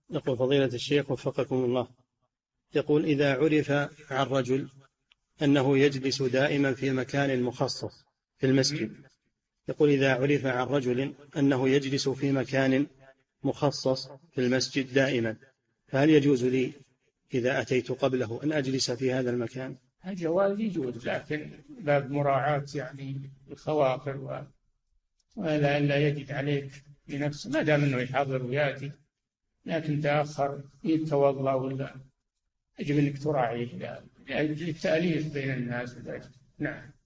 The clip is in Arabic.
يقول فضيلة الشيخ وفقكم الله، يقول إذا عرف عن رجل أنه يجلس دائما في مكان مخصص في المسجد، يقول إذا عرف عن رجل أنه يجلس في مكان مخصص في المسجد دائما، فهل يجوز لي إذا أتيت قبله أن أجلس في هذا المكان؟ الجواز يجوز، لكن باب مراعاة يعني الخواطر ولا يجد عليك بنفسه، ما دام أنه يحضر ويأتي، لكن تأخر يتوضأ ولا يجب أنك تراعيه للتأليف بين الناس. نعم.